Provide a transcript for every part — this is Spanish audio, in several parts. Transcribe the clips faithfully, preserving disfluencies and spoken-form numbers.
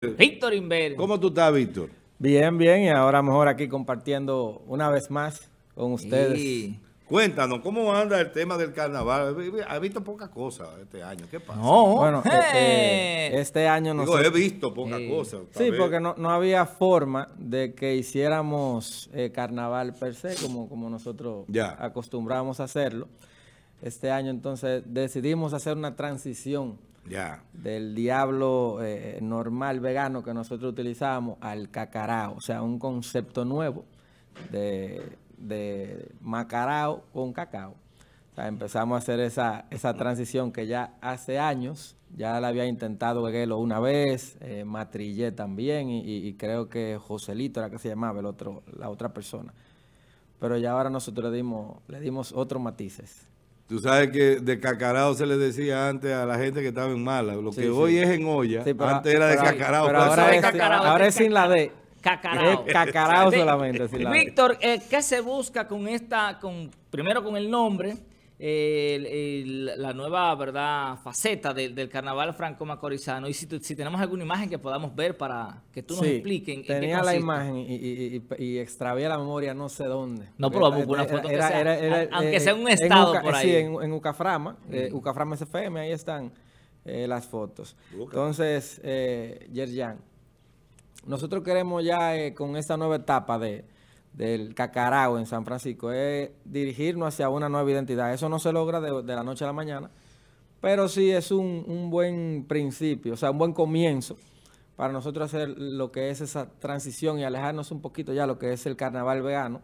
Víctor Inver. ¿Cómo tú estás, Víctor? Bien, bien, y ahora mejor aquí compartiendo una vez más con ustedes. Sí. Cuéntanos, ¿cómo anda el tema del carnaval? He visto pocas cosas este año. ¿Qué pasa? No. Bueno, ¡Eh! este, este año no Digo, sé- he visto pocas Sí. cosas. Sí, porque no, no había forma de que hiciéramos eh, carnaval per se, como, como nosotros Ya. acostumbrábamos a hacerlo. Este año entonces decidimos hacer una transición Ya. del diablo eh, normal vegano que nosotros utilizábamos al cacarao, o sea, un concepto nuevo de, de macarao con cacao. O sea, empezamos a hacer esa, esa transición que ya hace años, ya la había intentado Veguelo una vez, eh, Matrillé también, y, y- y creo que Joselito era que se llamaba el otro, la otra persona. Pero ya ahora nosotros le dimos, le dimos otros matices. Tú sabes que de cacarao se le decía antes a la gente que estaba en mala. Lo Sí, que sí. hoy es en olla, Sí, pero- antes era de pero- cacarao. pero Por eso ahora es es, cacarao, ahora este es sin la D. Cacarao. Es cacarao De- solamente, sin la D. Víctor, eh, ¿qué se busca con esta, con primero con el nombre, eh, el- el- la nueva, verdad, faceta del, del carnaval franco-macorizano? Y si, tu- si tenemos alguna imagen que podamos ver para que tú nos Sí, expliques en qué tenía la consiste. imagen y, y, y, y extravié la memoria no sé dónde. No, Porque pero vamos a buscar una foto que sea, a- aunque sea en un estado Uca- por ahí. Sí, en, en Ucaframa, eh, Ucaframa S F M, ahí están eh, las fotos. Busca. Entonces, eh, Yerjan, nosotros queremos ya eh, con esta nueva etapa de, del cacarao en San Francisco, es dirigirnos hacia una nueva identidad. Eso no se logra de, de la noche a la mañana, pero sí es un, un buen principio, o sea, un buen comienzo para nosotros hacer lo que es esa transición y alejarnos un poquito ya lo que es el carnaval vegano.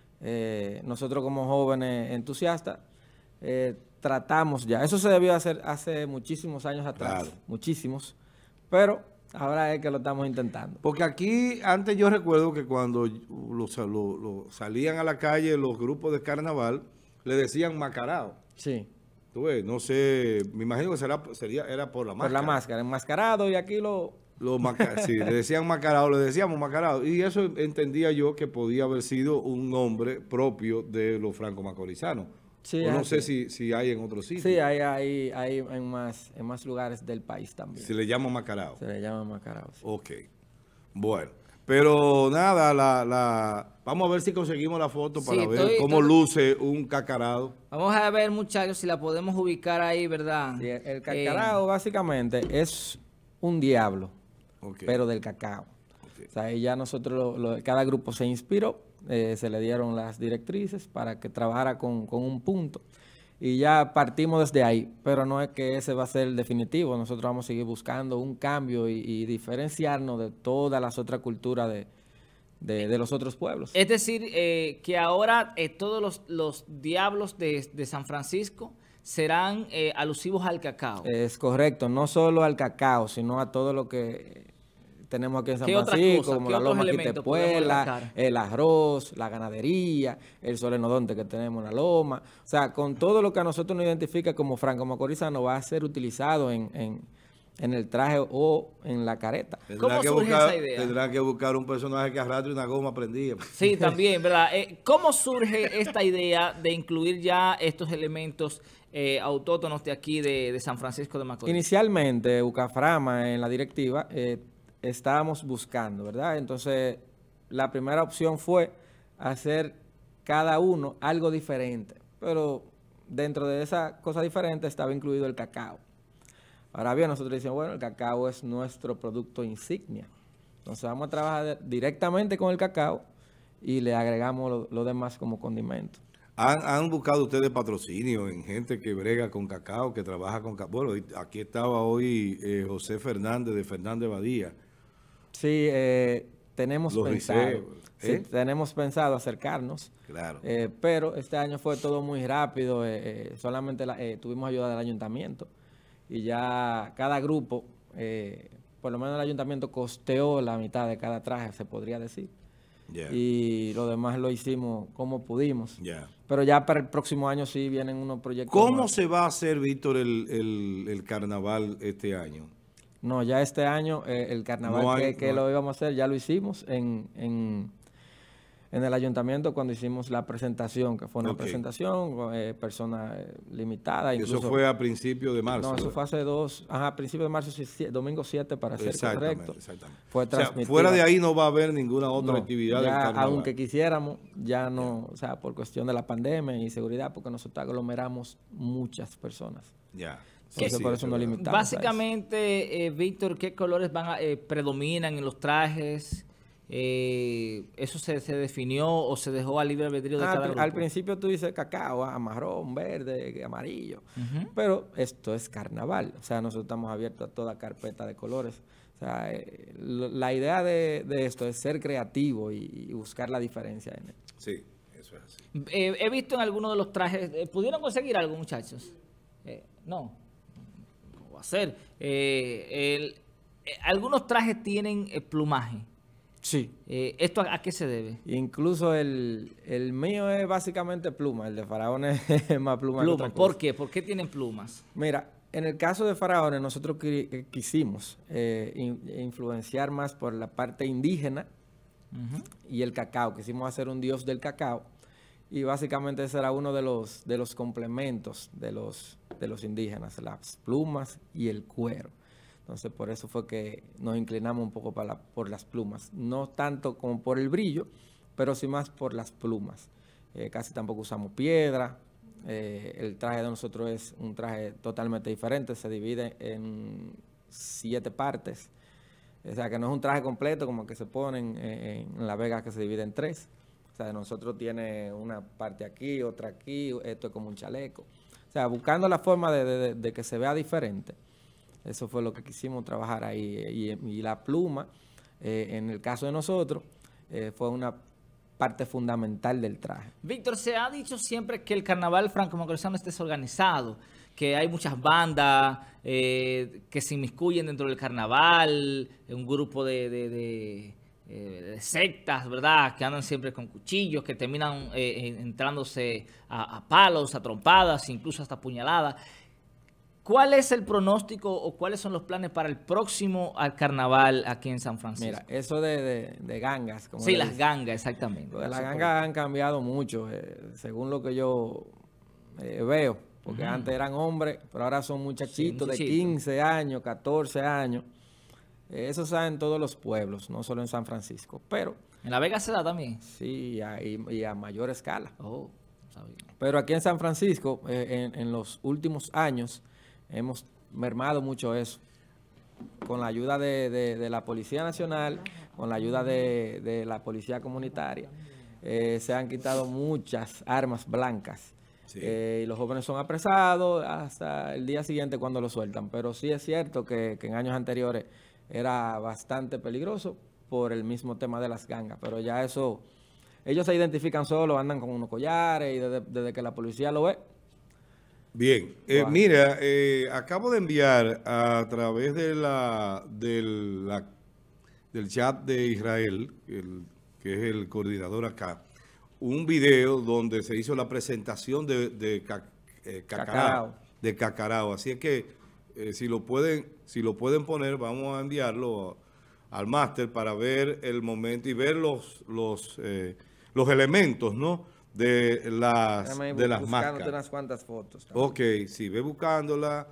Eh, nosotros como jóvenes entusiastas eh, tratamos ya, eso se debió hacer hace muchísimos años atrás, Claro. muchísimos, pero ahora es que lo estamos intentando. Porque aquí, antes yo recuerdo que cuando los, lo- lo- salían a la calle los grupos de carnaval, le decían macarao. Sí, Tú ves, no sé, me imagino que será, sería, era por la por máscara. la máscara, enmascarado, y aquí lo... Los maca- sí, le decían macarao, le decíamos macarao. Y eso entendía yo que podía haber sido un nombre propio de los franco-macorizanos. Sí, O no así sé es. si, si hay en otros sitios. Sí, hay, hay, hay en, más, en más lugares del país también. Se le llama macarao. Se le llama macarao. sí. Ok. Bueno. Pero nada, la, la, vamos a ver si conseguimos la foto para Sí, ver estoy- cómo estoy- luce un cacarao. Vamos a ver, muchachos, si la podemos ubicar ahí, ¿verdad? Sí, el Eh, cacarao básicamente es un diablo, Ok. pero del cacao. Ok. O sea, ahí ya nosotros, lo- lo- cada grupo se inspiró, eh, se le dieron las directrices para que trabajara con, con un punto. Y ya partimos desde ahí, pero no es que ese va a ser el definitivo. Nosotros vamos a seguir buscando un cambio y, y diferenciarnos de todas las otras culturas de, de- de los otros pueblos. Es decir, eh, que ahora eh, todos los, los diablos de, de San Francisco serán eh, alusivos al cacao. Es correcto, no solo al cacao, sino a todo lo que tenemos aquí en San ¿Qué otras Francisco, cosas? como ¿Qué la otros loma elementos podemos Quitepuela, destacar? el arroz, la ganadería, el solenodonte que tenemos en la loma. O sea, con todo lo que a nosotros nos identifica como franco-macorizano va a ser utilizado en, en, en el traje o en la careta. Tendrá ¿Cómo que surge buscar, esa idea? Tendrá que buscar un personaje que arrastre una goma prendida. Sí, también, ¿verdad? Eh, ¿Cómo surge esta idea de incluir ya estos elementos eh, autóctonos de aquí de, de San Francisco de Macorís? Inicialmente, Ucaframa en la directiva eh, estábamos buscando, ¿verdad? Entonces, la primera opción fue hacer cada uno algo diferente, pero dentro de esa cosa diferente estaba incluido el cacao. Ahora bien, nosotros decimos, bueno, el cacao es nuestro producto insignia. Entonces, vamos a trabajar de- directamente con el cacao y le agregamos lo, lo demás como condimento. ¿Han, han buscado ustedes patrocinio en gente que brega con cacao, que trabaja con cacao? Bueno, aquí estaba hoy eh, José Fernández de Fernández Badía. Sí, eh, tenemos Los pensado, riseos, sí, ¿eh? tenemos pensado acercarnos, Claro. eh, pero este año fue todo muy rápido, eh, eh, solamente la- eh, tuvimos ayuda del ayuntamiento y ya cada grupo, eh, por lo menos el ayuntamiento costeó la mitad de cada traje, se podría decir, Ya. y lo demás lo hicimos como pudimos. Ya. Pero ya para el próximo año sí vienen unos proyectos. ¿Cómo nuevos. se va a hacer, Víctor, el, el- el carnaval este año? No, ya este año eh, el carnaval No hay- que, que no lo hay. íbamos a hacer ya lo hicimos en, en, En el ayuntamiento cuando hicimos la presentación, que fue una Ok. presentación, eh, persona eh, limitada. Eso Incluso, fue a principios de marzo. no, eso ¿verdad? fue hace dos, ajá, a principios de marzo, sí, sí, domingo siete para ser Exactamente, correcto. exactamente. Fue O sea, transmitida. fuera de ahí no va a haber ninguna otra No, actividad del ya, carnaval. aunque quisiéramos, ya no, o sea, por cuestión de la pandemia y seguridad, porque nosotros aglomeramos muchas personas. Ya. Entonces, Sí, por sí, eso es nos verdad. limitamos. a eso. Básicamente, eh, Víctor, ¿qué colores van a, eh, predominan en los trajes? Eh, ¿Eso se, se definió o se dejó a libre albedrío de Ah, cada al, grupo? al principio tú dices cacao, ah, marrón, verde, amarillo, Ujú. pero esto es carnaval, o sea, nosotros estamos abiertos a toda carpeta de colores. O sea, eh, lo- la idea de, de esto es ser creativo y, y buscar la diferencia en él. Sí, eso es así. Eh, he visto en algunos de los trajes, eh, ¿pudieron conseguir algo, muchachos? Eh, no, ¿cómo va a ser? Eh, el- eh, algunos trajes tienen eh, plumaje. Sí. Eh, ¿Esto a, a qué se debe? Incluso el, el mío es básicamente pluma, el de faraones es más pluma que otra Plumas. cosa. ¿Por qué? ¿Por qué tienen plumas? Mira, en el caso de faraones, nosotros qui- eh, quisimos eh, in- influenciar más por la parte indígena Ujú. y el cacao. Quisimos hacer un dios del cacao y básicamente ese era uno de los, de los complementos de los, de los indígenas, las plumas y el cuero. Entonces, por eso fue que nos inclinamos un poco para la- por las plumas. No tanto como por el brillo, pero sí más por las plumas. Eh, casi tampoco usamos piedra. Eh, el traje de nosotros es un traje totalmente diferente. Se divide en siete partes. O sea, que no es un traje completo como que se ponen en, en La Vega, que se divide en tres. O sea, nosotros tiene una parte aquí, otra aquí. Esto es como un chaleco. O sea, buscando la forma de, de- de- de que se vea diferente. Eso fue lo que quisimos trabajar ahí. Y, y la pluma, eh, en el caso de nosotros, eh, fue una parte fundamental del traje. Víctor, se ha dicho siempre que el carnaval franco-macorizano es desorganizado, que hay muchas bandas eh, que se inmiscuyen dentro del carnaval, un grupo de, de- de, eh, de sectas, ¿verdad? Que andan siempre con cuchillos, que terminan eh, entrándose a, a palos, a trompadas, incluso hasta puñaladas. ¿Cuál es el pronóstico o cuáles son los planes para el próximo al carnaval aquí en San Francisco? Mira, eso de, de- de gangas. Como sí, le las dicen. gangas, exactamente. Lo de las Eso por- gangas han cambiado mucho, eh, según lo que yo eh, veo. Porque Ujú. antes eran hombres, pero ahora son muchachitos de muchachitos. quince años, catorce años. Eh, eso se da en todos los pueblos, no solo en San Francisco. Pero ¿En La Vega se da también? sí, a- y, y a mayor escala. Oh, sabía. Pero aquí en San Francisco, eh, en, en los últimos años, hemos mermado mucho eso. Con la ayuda de, de- de la Policía Nacional, con la ayuda de, de la Policía Comunitaria, eh, se han quitado muchas armas blancas. Sí. Eh, y los jóvenes son apresados hasta el día siguiente cuando los sueltan. Pero sí es cierto que, que en años anteriores era bastante peligroso por el mismo tema de las gangas. Pero ya eso, ellos se identifican solos, andan con unos collares y desde, desde que la policía lo ve. Bien, eh, Wow. mira, eh, acabo de enviar a través de la, del, la- del chat de Israel, el- que es el coordinador acá, un video donde se hizo la presentación de, de ca- eh, Cacarao, Cacarao. de Cacarao. Así es que eh, si lo pueden, si lo pueden poner, vamos a enviarlo a- al máster para ver el momento y ver los, los, eh, los elementos, ¿no? De las, Déjame de las buscándote máscaras. unas cuantas fotos. Ok, si ve buscándola,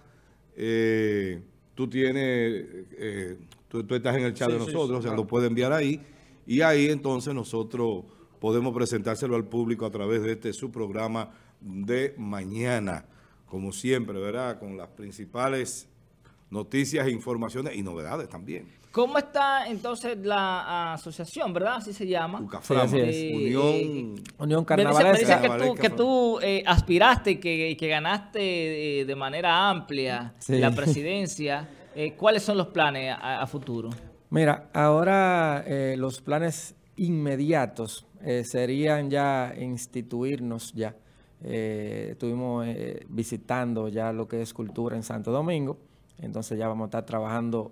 eh, tú tienes, eh, tú, tú estás en el chat Sí, de sí, nosotros, sí, o sea, claro. lo puede enviar ahí, y ahí entonces nosotros podemos presentárselo al público a través de este su programa de mañana, como siempre, ¿verdad? Con las principales noticias, informaciones y novedades también. ¿Cómo está entonces la asociación, verdad? Así se llama. Ucaframa, Sí, así es. Eh, Unión... eh, Unión Me dice, me Carnavalesca. dice que tú, Carnavalesca que fue. tú eh, aspiraste y que, y que ganaste eh, de manera amplia Sí. la presidencia. Eh, ¿Cuáles son los planes a, a futuro? Mira, ahora eh, los planes inmediatos eh, serían ya instituirnos ya. Eh, estuvimos eh, visitando ya lo que es cultura en Santo Domingo, entonces ya vamos a estar trabajando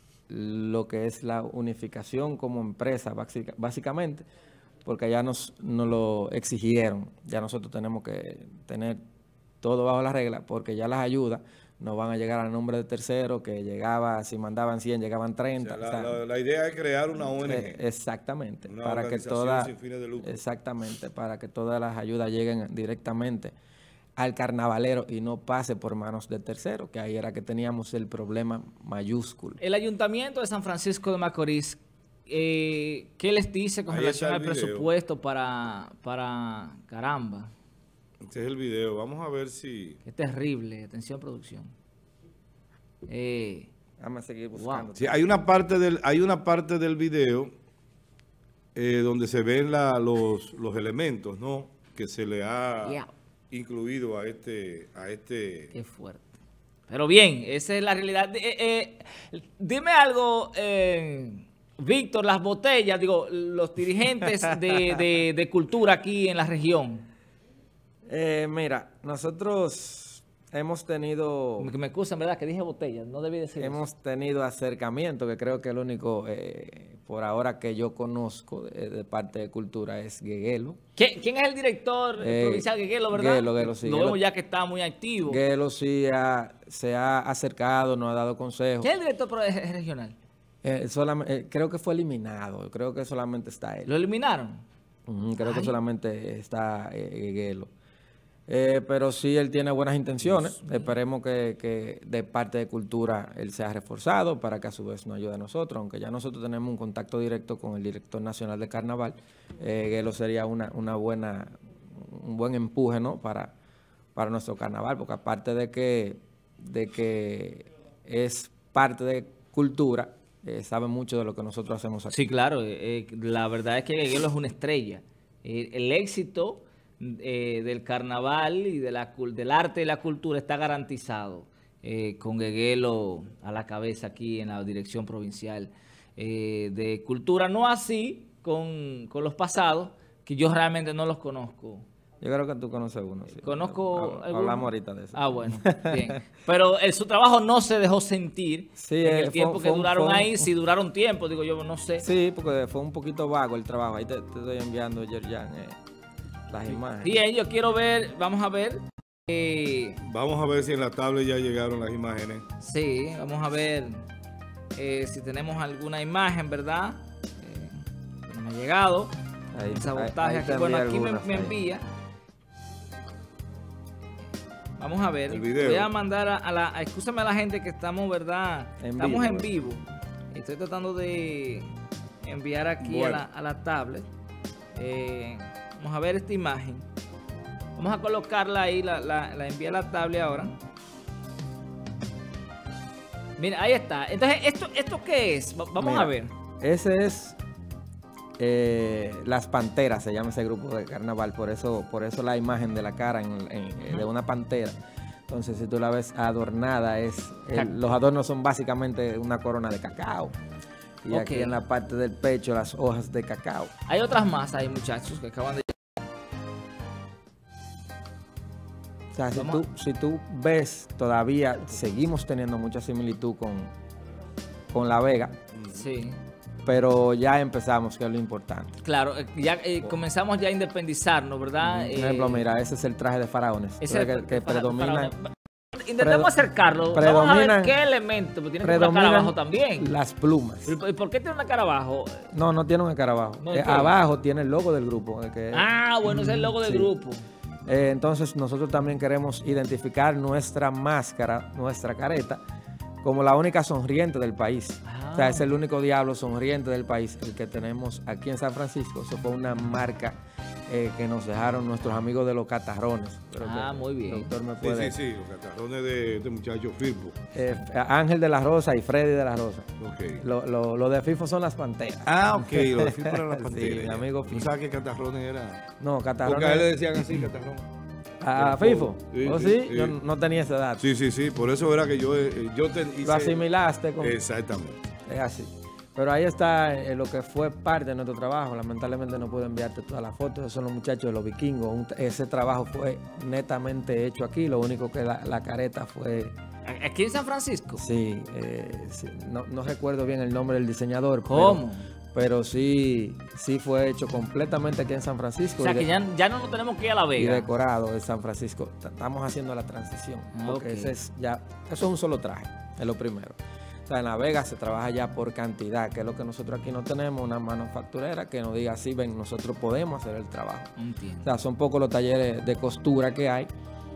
lo que es la unificación como empresa básica- básicamente, porque ya nos, nos lo exigieron, ya nosotros tenemos que tener todo bajo la regla, porque ya las ayudas no van a llegar al nombre de tercero, que llegaba, si mandaban cien, llegaban treinta. O sea, o la, sea, la, la idea es crear una O N G. eh, exactamente. Una para que organización todas, sin fines de lucro. exactamente, para que todas las ayudas lleguen directamente al carnavalero y no pase por manos de tercero, que ahí era que teníamos el problema mayúsculo. El Ayuntamiento de San Francisco de Macorís, eh, ¿qué les dice con Ahí relación está al el video. presupuesto para, para caramba? Este es el video. Vamos a ver si... Es terrible. Atención, producción. Eh, Vamos a seguir buscando. Sí, hay una parte del, hay una parte del video eh, donde se ven la, los, los elementos, ¿no? Que se le ha Yeah. incluido a este, a este. Qué fuerte. Pero bien, esa es la realidad. Eh, eh, dime algo, eh, Víctor, las botellas, digo, los dirigentes de, de, de cultura aquí en la región. Eh, mira, nosotros hemos tenido... Que me excusan, ¿verdad? Que dije botellas, no debí decir Hemos eso. tenido acercamiento, que creo que el único, eh, por ahora que yo conozco de, de parte de cultura es Gueguelo. ¿Quién, quién es el director Eh, provincial de Guelo, verdad? Guelo, Guelo, sí, Lo Guelo. vemos ya que está muy activo. Gueguelo sí ha- se ha acercado, nos ha dado consejos. ¿Quién es el director pro- regional? Eh, solam- eh, creo que fue eliminado, creo que solamente está él. ¿Lo eliminaron? Ujú, creo que Ay. solamente está eh, Gueguelo. Eh, pero sí, él tiene buenas intenciones. Esperemos que, que de parte de cultura él sea reforzado para que a su vez nos ayude a nosotros. Aunque ya nosotros tenemos un contacto directo con el director nacional de carnaval, eh, Guelo sería una, una buena, un buen empuje, ¿no? para, para nuestro carnaval, porque aparte de que, de que es parte de cultura, eh, sabe mucho de lo que nosotros hacemos aquí. Sí, claro. eh, eh, la verdad es que Gueguelo es una estrella. Eh, el éxito eh, del carnaval y de la, cul- del arte y la cultura está garantizado eh, con Gueguelo a la cabeza aquí en la dirección provincial eh, de cultura. No así con, con los pasados, que yo realmente no los conozco. Yo creo que tú conoces uno. Sí. Conozco Hab- alguno. Hablamos ahorita de eso. Ah, bueno, bien. Pero eh, su trabajo no se dejó sentir Sí, en eh, el fue- tiempo fue que un- duraron fue un- ahí. Si duraron tiempo, digo yo, no sé. Sí, porque fue un poquito vago el trabajo. Ahí te, te estoy enviando, Yerjan, eh, las imágenes. Bien, yo quiero ver, vamos a ver. eh, Vamos a ver si en la tablet ya llegaron las imágenes. sí, vamos a ver eh, si tenemos alguna imagen, ¿verdad? Eh, que no me ha llegado. Ahí- El sabotaje ahí- ahí aquí. te Bueno, envié aquí me, algunas me ahí. envía. Vamos a ver. El video. Voy a mandar a, a la. a- Excúsame a la gente que estamos, ¿verdad? En estamos vivo, en ¿verdad? vivo. Estoy tratando de enviar aquí a, Bueno. la, a la tablet. Eh, vamos a ver esta imagen. Vamos a colocarla ahí, la, la, la envié a la tablet ahora. Mira, ahí está. Entonces, ¿esto, esto qué es? Va- Vamos Mira, a ver. Ese es eh, Las Panteras, se llama ese grupo de carnaval. Por eso, por eso la imagen de la cara en- en- de una pantera. Entonces, si tú la ves adornada, es el- Ca- los adornos son básicamente una corona de cacao. Y Ok. aquí en la parte del pecho, las hojas de cacao. Hay otras más ahí, muchachos, que acaban de... O sea, si Vamos tú, si tú ves, todavía seguimos teniendo mucha similitud con, con La Vega, Sí. pero ya empezamos, que es lo importante. Claro, eh, ya eh, comenzamos ya a independizarnos, ¿verdad? Por ejemplo, Eh, mira, ese es el traje de faraones. ese Tú ves que, que para- predomina para- Intentemos acercarlo. Vamos a predominan- ver qué elemento. Pues tiene una cara predominan abajo también. las plumas. ¿Y por qué tiene una cara abajo? No, no tiene un escarabajo. No, Eh, ¿qué? abajo tiene el logo del grupo. eh, que- Ah, bueno, ese es el logo del Sí. grupo. Eh, entonces nosotros también queremos identificar nuestra máscara, nuestra careta, como la única sonriente del país. Ah. O sea, es el único diablo sonriente del país, el que tenemos aquí en San Francisco. Eso fue una marca eh, que nos dejaron nuestros amigos de los catarrones. Creo Ah, que muy bien. el doctor me Sí, puede- sí, sí, los catarrones de este muchacho Firpo. Eh, Ángel de la Rosa y Freddy de la Rosa. Ok. Lo, lo- lo de FIFO son las panteras. Ah, ok, los de Firpo eran las Sí, panteras. mi amigo ¿Tú Firpo. sabes qué catarrones era? No, Porque a él le catarrones. decían así, catarrón. ¿A Firpo. FIFO? Sí, ¿Oh, sí, sí? sí. Yo no tenía esa edad. Sí, sí, sí, por eso era que yo, eh, yo te hice... Lo asimilaste con... Exactamente. Es así. Pero ahí está eh, lo que fue parte de nuestro trabajo. Lamentablemente no puedo enviarte todas las fotos. Esos son los muchachos de los vikingos. Un- ese trabajo fue netamente hecho aquí. Lo único que la, la careta fue... Aquí en San Francisco. Sí, eh, sí, no, no recuerdo bien el nombre del diseñador. pero- ¿Cómo? pero sí, sí fue hecho completamente aquí en San Francisco. O sea, y de- que ya, ya no nos tenemos que ir a La y Vega. decorado en San Francisco. T- Estamos haciendo la transición. Porque Ok. ese es ya, eso es un solo traje, es lo primero. O sea, en La Vega se trabaja ya por cantidad, que es lo que nosotros aquí no tenemos, una manufacturera que nos diga así, ven, nosotros podemos hacer el trabajo. Entiendo. O sea, son pocos los talleres de costura que hay,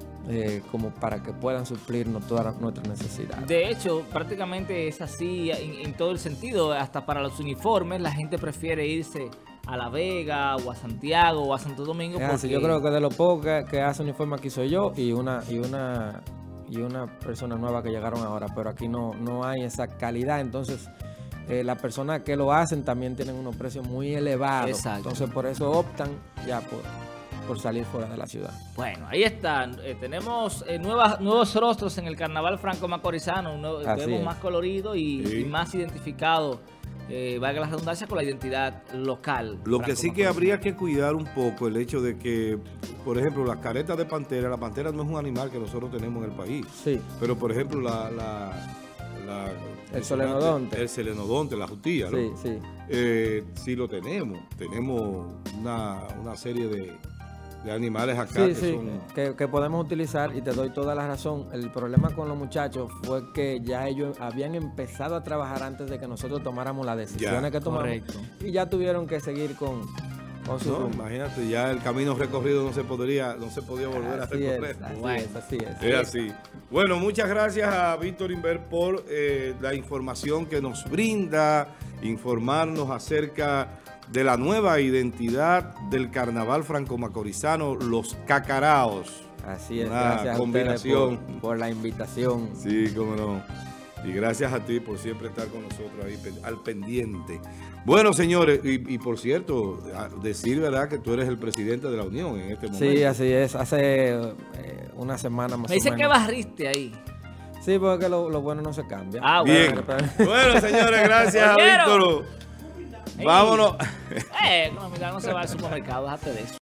eh, como para que puedan suplirnos todas nuestras necesidades. De hecho, prácticamente es así en, en todo el sentido. Hasta para los uniformes, la gente prefiere irse a La Vega o a Santiago o a Santo Domingo. Es así, porque yo creo que de los pocos que, que hace uniforme aquí soy yo y una y una y una persona nueva que llegaron ahora, pero aquí no, no hay esa calidad, entonces eh, las personas que lo hacen también tienen unos precios muy elevados. Exacto. Entonces por eso optan ya por, por salir fuera de la ciudad. Bueno, ahí están. Eh, tenemos eh, nuevas, nuevos rostros en el Carnaval Franco Macorizano. Un nuevo- Así vemos es. más colorido y, Sí. y más identificado, eh, valga la redundancia, con la identidad local. Lo que sí que franco-macorizana. habría que cuidar un poco el hecho de que, por ejemplo, las caretas de pantera, la pantera no es un animal que nosotros tenemos en el país. Sí, Pero, por ejemplo, la... la, la- El solenodonte. El selenodonte, la jutía, ¿no? sí, sí. Eh, sí lo tenemos. Tenemos una, una serie de, de animales acá Sí, que sí, son... que, que podemos utilizar y te doy toda la razón. El problema con los muchachos fue que ya ellos habían empezado a trabajar antes de que nosotros tomáramos las decisiones que tomamos. correcto. Y ya tuvieron que seguir con, con su No, rumbo. imagínate, ya el camino recorrido no se podría, no se podía volver a Así recorrer. es, así Bueno. es, así es. Es así. Bueno, muchas gracias a Víctor Inver por eh, la información que nos brinda, informarnos acerca de la nueva identidad del Carnaval Franco-Macorizano, los Cacaraos. Así es, Una gracias combinación. a ustedes por, por la invitación. Sí, cómo no. Y gracias a ti por siempre estar con nosotros ahí pen- al pendiente. Bueno, señores, y, y por cierto, a- decir, ¿verdad?, que tú eres el presidente de la Unión en este momento. Sí, así es. Hace eh, una semana más Me o dicen menos. que barriste ahí. Sí, porque lo, lo bueno no se cambia. Ah, Bien. Pero- Bueno, señores, gracias a Oyeron. Víctor. Ey. Vámonos. Eh, no, mira, no se va al supermercado, déjate de eso.